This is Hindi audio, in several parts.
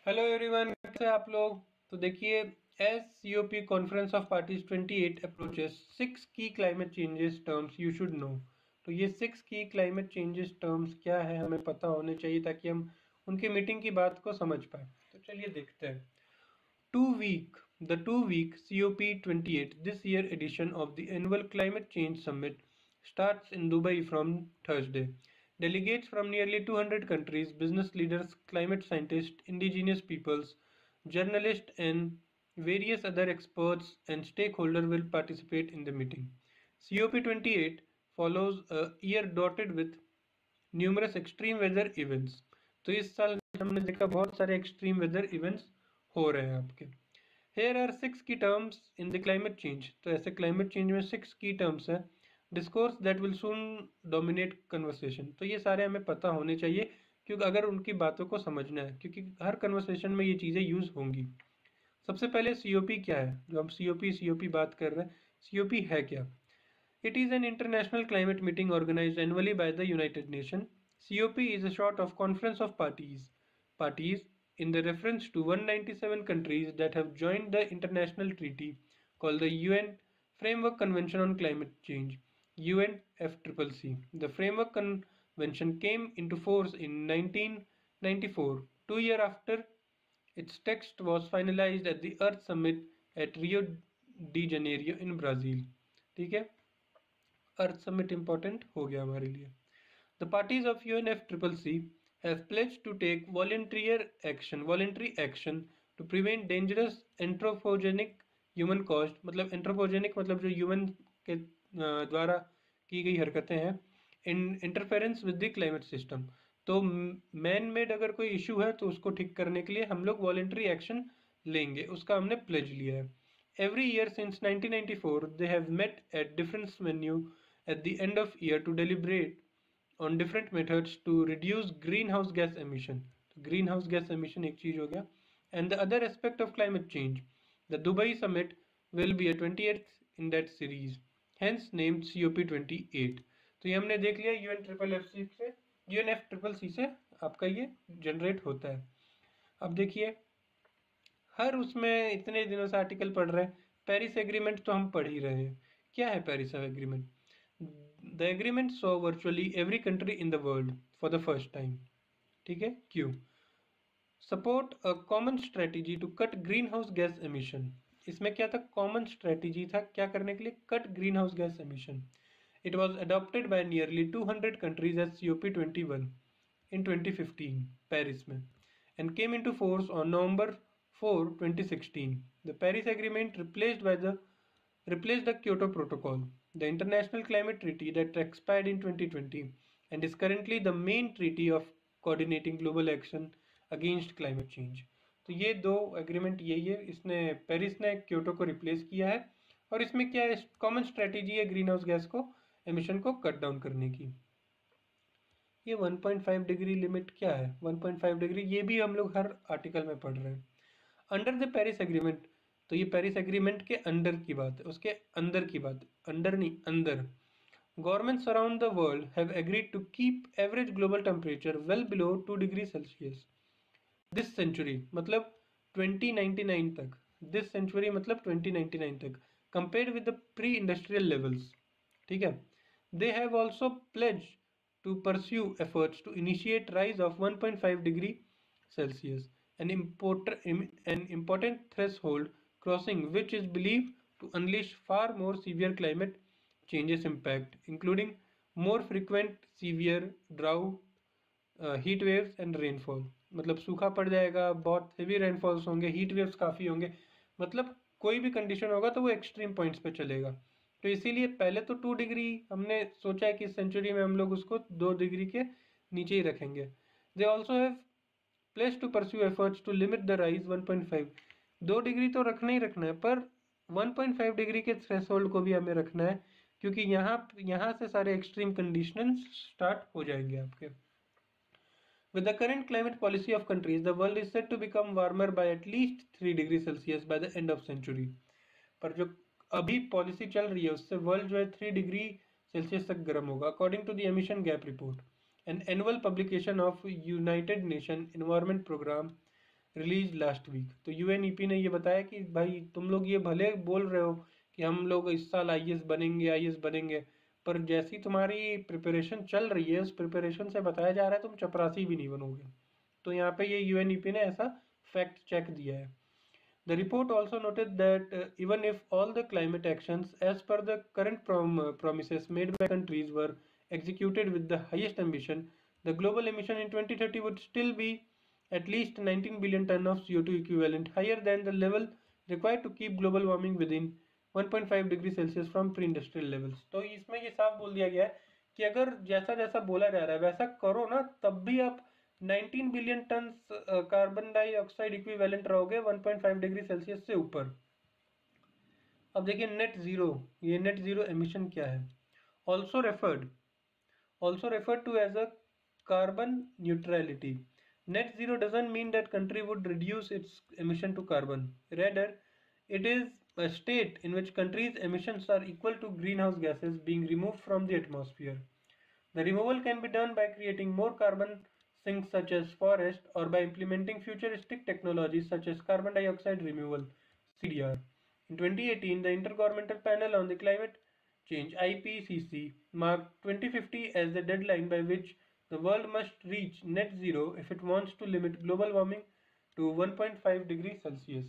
हेलो एवरीवन, कैसे हैं आप लोग। तो देखिए, as COP conference of parties 28 approaches 6 की climate changes terms you should know. तो ये 6 की क्लाइमेट चेंजेस टर्म्स क्या है हमें पता होने चाहिए ताकि हम उनकी मीटिंग की बात को समझ पाए। तो चलिए देखते हैं। The 2 week COP28 this year edition of the annual Climate Change Summit starts in Dubai from Thursday. Delegates from nearly 200 countries, business leaders, climate scientists, indigenous peoples, journalists, and various other experts and stakeholders will participate in the meeting. COP28 follows a year dotted with numerous extreme weather events. तो इस साल हमने देखा बहुत सारे एक्सट्रीम वेदर इवेंट्स हो रहे हैं आपके। Here are 6 key terms in the climate change. तो ऐसे climate change में 6 key terms है। Discourse that will soon dominate conversation. तो ये सारे हमें पता होने चाहिए क्योंकि अगर उनकी बातों को समझना है, क्योंकि हर कन्वर्सेशन में ये चीज़ें यूज होंगी। सबसे पहले सीओपी क्या है, जो हम सीओपी बात कर रहे हैं, सीओपी है क्या। It is an international climate meeting organized annually by the United Nations. COP is a short of Conference of Parties. Parties in the reference to 197 countries that have joined the international treaty called the UN Framework Convention on Climate Change, UNFCCC. The Framework Convention came into force in 1994, 2 years after its text was finalized at the Earth Summit at Rio de Janeiro in Brazil. ठीक है, अर्थ समिट इंपॉर्टेंट हो गया हमारे लिए। The parties of UNFCCC have pledged to take voluntary action to prevent dangerous anthropogenic human caused, मतलब एंथ्रोपोजेनिक मतलब जो ह्यूमन के द्वारा की गई हरकतें हैं, इन interference with the climate system. तो मैन मेड अगर कोई इशू है तो उसको ठीक करने के लिए हम लोग वॉलेंट्री एक्शन लेंगे, उसका हमने प्लेज लिया है। Every year since 1994, they have met at different venues at the end of year to deliberate on different methods to reduce greenhouse gas emission. Greenhouse gas emission एक चीज हो गया। And the other aspect of climate change. The Dubai summit will be a 28th in that series, hence named COP28. तो ये हमने देख लिया UNFCCC से आपका ये जनरेट होता है। अब देखिए, हर उसमें इतने दिनों से आर्टिकल पढ़ रहे हैं। पेरिस एग्रीमेंट तो हम पढ़ ही रहे हैं। क्या है Paris agreement? The agreement saw virtually every country in the world for the first time. ठीक है, क्यों? Support a common strategy to cut greenhouse gas emission. इसमें क्या था? कॉमन स्ट्रेटेजी था क्या करने के लिए? Cut greenhouse gas emission. It was adopted by nearly 200 countries as COP21 in 2015 Paris में, and came into force on November 4, 2016. The Paris Agreement replaced the Kyoto Protocol, the international climate treaty that expired in 2020 and is currently the main treaty of coordinating global action against climate change. तो ये दो एग्रीमेंट यही है, इसने पेरिस ने क्योटो को रिप्लेस किया है और इसमें क्या है? कॉमन स्ट्रेटेजी है ग्रीन हाउस गैस को एमिशन को कट डाउन करने की। ये 1.5 डिग्री लिमिट क्या है? 1.5 डिग्री ये भी हम लोग हर आर्टिकल में पढ़ रहे हैं। अंडर द पेरिस एग्रीमेंट, तो ये पेरिस एग्रीमेंट के अंडर की बात है, उसके अंदर की बात, अंडर नहीं अंदर। Governments around the world have agreed to keep average global temperature well below 2 degree Celsius this century, मतलब 2099 तक। दिस सेंचुरी मतलब 2099 तक, compare with the pre industrial levels. ठीक है। They have also pledge to pursue efforts to initiate rise of 1.5 degree Celsius, an important threshold crossing which is believed to unleash far more severe climate changes impact, including more frequent severe drought, heat waves and rainfall. मतलब सूखा पड़ जाएगा, बहुत हेवी रेनफॉल्स होंगे, हीट वेव्स काफ़ी होंगे, मतलब कोई भी कंडीशन होगा तो वो एक्सट्रीम पॉइंट्स पे चलेगा। तो इसीलिए पहले तो 2 डिग्री हमने सोचा है कि इस सेंचुरी में हम लोग उसको 2 डिग्री के नीचे ही रखेंगे। They also have place to pursue efforts to limit the rise 1.5। 2 degree तो रखना ही रखना है, पर 1.5 डिग्री के थ्रेशोल्ड को भी हमें रखना है, क्योंकि यहाँ से सारे एक्सट्रीम कंडीशन स्टार्ट हो जाएंगे आपके। With the current climate policy of countries, the world is set to become warmer by at least 3 degrees Celsius by the end of century. पर जो अभी पॉलिसी चल रही है उससे वर्ल्ड जो है 3 डिग्री सेल्सियस तक गर्म होगा, according to the emission gap report, an annual publication of United Nation environment programme release last week. तो यूएनईपी ने ये बताया कि भाई तुम लोग ये भले बोल रहे हो कि हम लोग इस साल आईएएस बनेंगे, पर जैसी तुम्हारी प्रिपरेशन चल रही है उस प्रिपरेशन से बताया जा रहा है तुम चपरासी भी नहीं बनोगे। तो यहाँ पे ये यूएनईपी ने ऐसा फैक्ट चेक दिया है। The report also noted that even if all the climate actions as per the current promises made by countries were executed with the highest ambition, the global emission in 2030 would still be at least 19 billion ton of CO2 equivalent, higher than the level required to keep global warming within 1.5 degree Celsius from pre industrial levels. तो इसमें ये साफ बोल दिया गया है कि अगर जैसा जैसा बोला जा रहा है वैसा करो ना, तब भी आप 19 billion ton carbon dioxide equivalent रहोगे 1.5 डिग्री सेल्सियस से ऊपर। अब देखिए नेट जीरो, ये नेट जीरो एमिशन क्या है? Also referred to as a carbon neutrality. Net zero doesn't mean that country would reduce its emission to carbon. Rather, it is a state in which countries' emissions are equal to greenhouse gases being removed from the atmosphere. The removal can be done by creating more carbon sinks such as forest or by implementing futuristic technologies such as carbon dioxide removal (CDR). In 2018, the Intergovernmental Panel on the Climate Change (IPCC) marked 2050 as the deadline by which the world must reach net zero if it wants to limit global warming to 1.5 degree Celsius.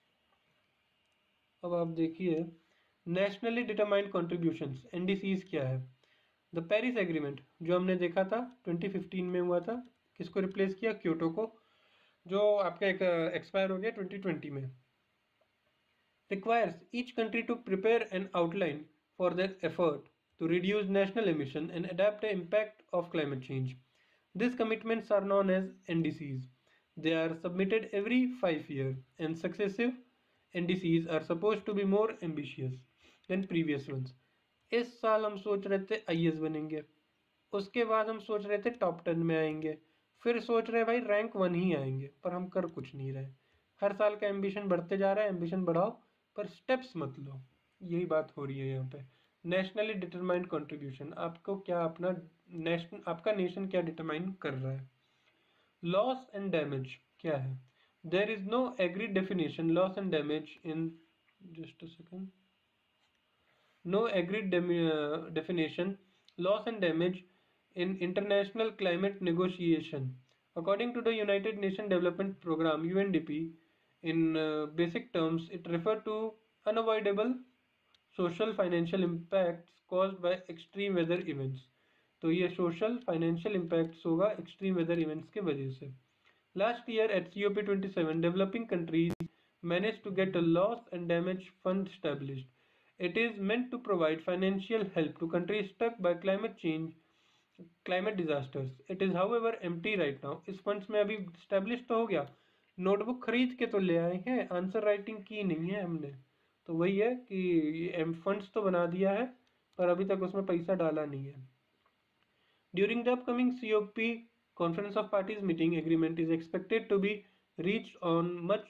अब आप देखिए नेशनली डिटरमाइंड कॉन्ट्रीब्यूशंस एनडीसीज क्या है। द पेरिस एग्रीमेंट जो हमने देखा था 2015 में हुआ था, किसको रिप्लेस किया? क्योटो को, जो आपका एक एक्सपायर हो गया 2020 में। requires each country to prepare an outline for their effort to reduce national emission and adapt the impact of climate change. These commitments are known as NDCs. They are submitted every 5 years, and successive NDCs are supposed to be more ambitious than previous ones. इस साल हम सोच रहे थे आईएएस बनेंगे, उसके बाद हम सोच रहे थे टॉप 10 में आएंगे, फिर सोच रहे भाई रैंक 1 ही आएंगे, पर हम कर कुछ नहीं रहे। हर साल का एम्बिशन बढ़ते जा रहा है, एम्बिशन बढ़ाओ पर स्टेप्स मत लो। यही बात हो रही है यहाँ पे। नेशनली डिटरमाइंड कंट्रीब्यूशन, आपको क्या अपना आपका नेशन क्या डिटरमाइन कर रहा है। लॉस एंड डैमेज क्या है? There is no agreed definition loss and damage in just a second no agreed definition loss and damage in international climate negotiation. According to the United Nations Development Programme UNDP, in basic terms it refers to unavoidable social financial impacts caused by extreme weather events. तो ये सोशल फाइनेंशियल इम्पैक्ट्स होगा एक्सट्रीम वेदर इवेंट्स के वजह से। Last year at COP27 developing countries managed to get a loss and damage fund established. It is meant to provide financial help to countries stuck by climate disasters. It is however empty right now. इस फंड्स में अभी स्टैब्लिश तो हो गया, नोटबुक खरीद के तो ले आए हैं, आंसर राइटिंग की नहीं है हमने। तो वही है कि फंड्स तो बना दिया है पर अभी तक उसमें पैसा डाला नहीं है। During the upcoming COP Conference of Parties meeting, agreement is expected to be reached on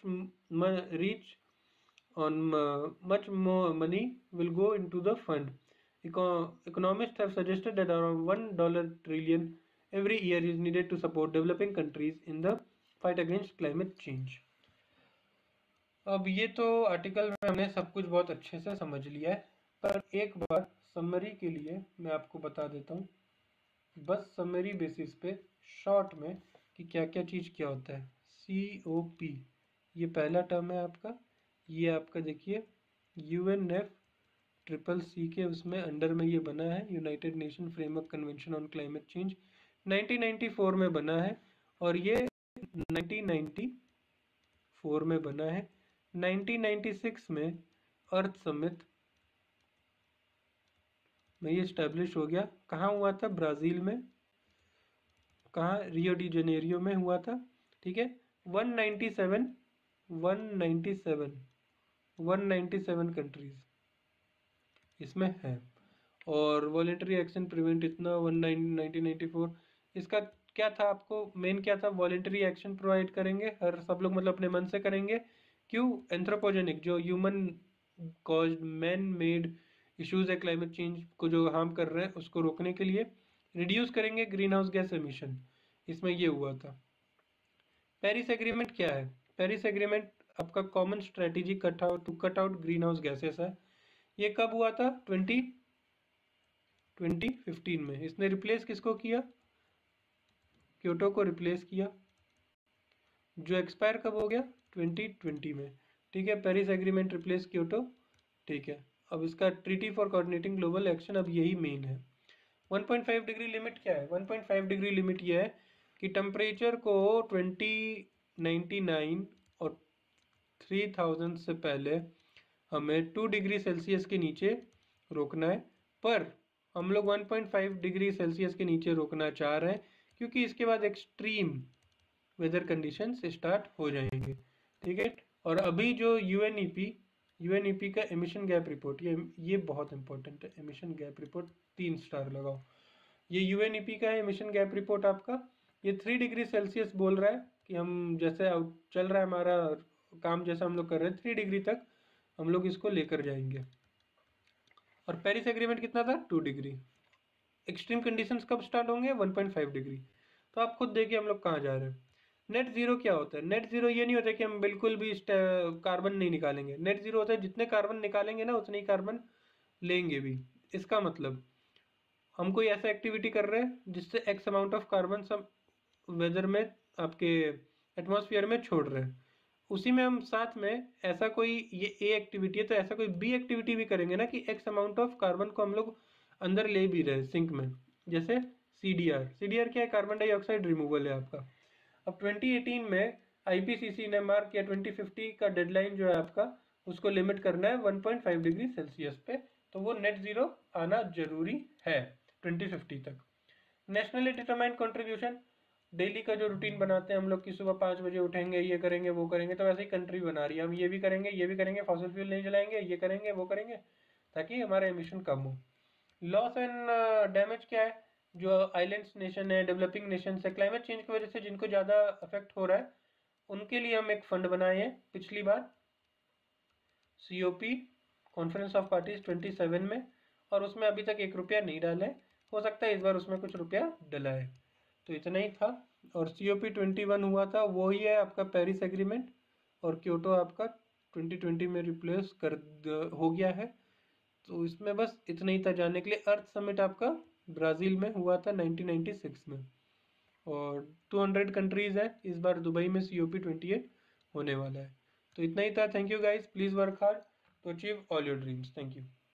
much more money will go into the fund. Economists have suggested that around $1 trillion every year is needed to support developing countries in the fight against climate change. अब ये तो आर्टिकल में हमने सब कुछ बहुत अच्छे से समझ लिया है, पर एक बार समरी के लिए मैं आपको बता देता हूँ, बस समरी बेसिस पे शॉर्ट में कि क्या क्या चीज़ क्या होता है। COP ये पहला टर्म है आपका, ये आपका देखिए UNFCCC के उसमें अंडर में ये बना है, united nation framework convention on climate change 1994 में बना है, और ये 1994 में बना है। 1996 में अर्थ समिट में ये स्टैब्लिश हो गया। कहाँ हुआ था? ब्राज़ील में। कहाँ? रियो डी जनेरियो में हुआ था। ठीक है। 197 कंट्रीज इसमें है, और वॉलेंटरी एक्शन प्रिवेंट इतना 1994। इसका क्या था? आपको मेन क्या था? वॉलेंटरी एक्शन प्रोवाइड करेंगे, हर सब लोग मतलब अपने मन से करेंगे। क्यों? एंथ्रोपोजेनिक जो human caused man made issues है क्लाइमेट चेंज को जो हार्म कर रहे हैं उसको रोकने के लिए। रिड्यूस करेंगे ग्रीन हाउस गैस एमिशन, इसमें ये हुआ था। पेरिस एग्रीमेंट क्या है? पेरिस एग्रीमेंट आपका common strategy cut out green house gases है। ये कब हुआ था? 2015 में। इसने रिप्लेस किसको किया? क्योटो को रिप्लेस किया, जो एक्सपायर कब हो गया? 2020 में। ठीक है, पेरिस एग्रीमेंट रिप्लेस क्योटो। ठीक है, अब इसका treaty for coordinating global action, अब यही मेन है। 1.5 डिग्री लिमिट क्या है? 1.5 डिग्री लिमिट ये है कि टेम्परेचर को 2099 और 3000 से पहले हमें 2 डिग्री सेल्सियस के नीचे रोकना है, पर हम लोग 1.5 डिग्री सेल्सियस के नीचे रोकना चाह रहे हैं क्योंकि इसके बाद एक्सट्रीम वेदर कंडीशंस स्टार्ट हो जाएंगे। ठीक है, और अभी जो यूएनईपी का एमिशन गैप रिपोर्ट, ये बहुत इंपॉर्टेंट है। एमिशन गैप रिपोर्ट 3 स्टार लगाओ। ये यूएनईपी का है एमिशन गैप रिपोर्ट आपका। ये 3 डिग्री सेल्सियस बोल रहा है कि हम जैसे चल रहा है हमारा काम, जैसा हम लोग कर रहे हैं 3 डिग्री तक हम लोग इसको लेकर जाएंगे। और पेरिस एग्रीमेंट कितना था? 2 डिग्री। एक्सट्रीम कंडीशंस कब स्टार्ट होंगे? 1.5 डिग्री। तो आप खुद देखिए हम लोग कहाँ जा रहे हैं। नेट जीरो क्या होता है? नेट जीरो ये नहीं होता कि हम बिल्कुल भी कार्बन नहीं निकालेंगे। नेट जीरो होता है जितने कार्बन निकालेंगे ना उतने ही कार्बन लेंगे भी। इसका मतलब हम कोई ऐसा एक्टिविटी कर रहे हैं जिससे एक्स अमाउंट ऑफ कार्बन सब वेदर में आपके एटमॉस्फेयर में छोड़ रहे हैं, उसी में हम साथ में ऐसा कोई, ये ए एक्टिविटी है तो ऐसा कोई बी एक्टिविटी भी करेंगे ना कि एक्स अमाउंट ऑफ कार्बन को हम लोग अंदर ले भी रहे हैं सिंक में। जैसे सीडीआर क्या है? कार्बन डाइऑक्साइड रिमूवल है आपका। अब 2018 में आईपीसीसी ने मार्क किया 2050 का डेडलाइन जो है आपका, उसको लिमिट करना है 1.5 डिग्री सेल्सियस पे। तो वो नेट जीरो आना जरूरी है 2050 तक। नेशनली डिटरमाइंड कंट्रीब्यूशन, डेली का जो रूटीन बनाते हैं हम लोग कि सुबह 5 बजे उठेंगे, ये करेंगे वो करेंगे, तो वैसे ही कंट्री बना रही है। हम ये भी करेंगे, फॉसिल फ्यूल नहीं जलाएंगे, ये करेंगे वो करेंगे, ताकि हमारा एमिशन कम हो। लॉस एंड डैमेज क्या है? जो आइलैंड्स नेशन है, डेवलपिंग नेशन है, क्लाइमेट चेंज की वजह से जिनको ज़्यादा अफेक्ट हो रहा है उनके लिए हम एक फंड बनाए हैं पिछली बार, COP कॉन्फ्रेंस ऑफ पार्टीज 27 में, और उसमें अभी तक 1 रुपया नहीं डाला है। हो सकता है इस बार उसमें कुछ रुपया डला है। तो इतना ही था। और COP 21 हुआ था, वही है आपका पेरिस एग्रीमेंट। और क्योटो आपका 2020 में रिप्लेस हो गया है। तो इसमें बस इतना ही था जानने के लिए। अर्थ समिट आपका ब्राज़ील में हुआ था 1996 में, और 200 कंट्रीज़ है। इस बार दुबई में COP 28 होने वाला है। तो इतना ही था। Thank you guys, please work hard to achieve all your dreams. Thank you.